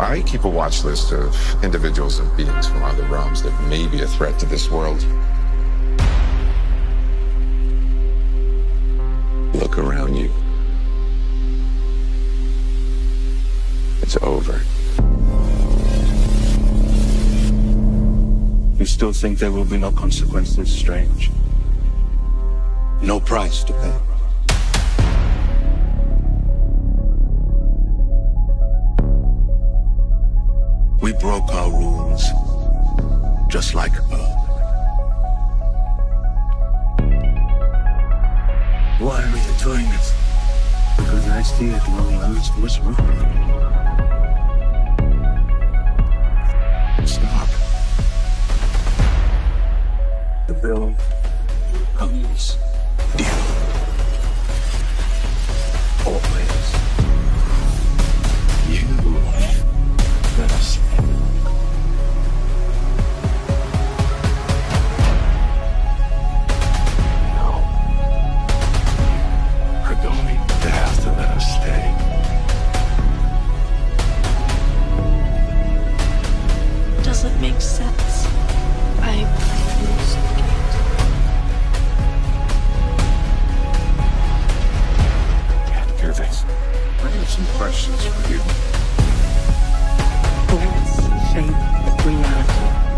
I keep a watch list of individuals and beings from other realms that may be a threat to this world. Look around you. It's over. You still think there will be no consequences, Strange? No price to pay? We broke our rules, just like Earth. Why are you doing this? Because I see it long last was wrong. Stop. The bill comes due. Always. You first. Doesn't make sense. I Can't do this. I have some questions for you. Thoughts shape reality.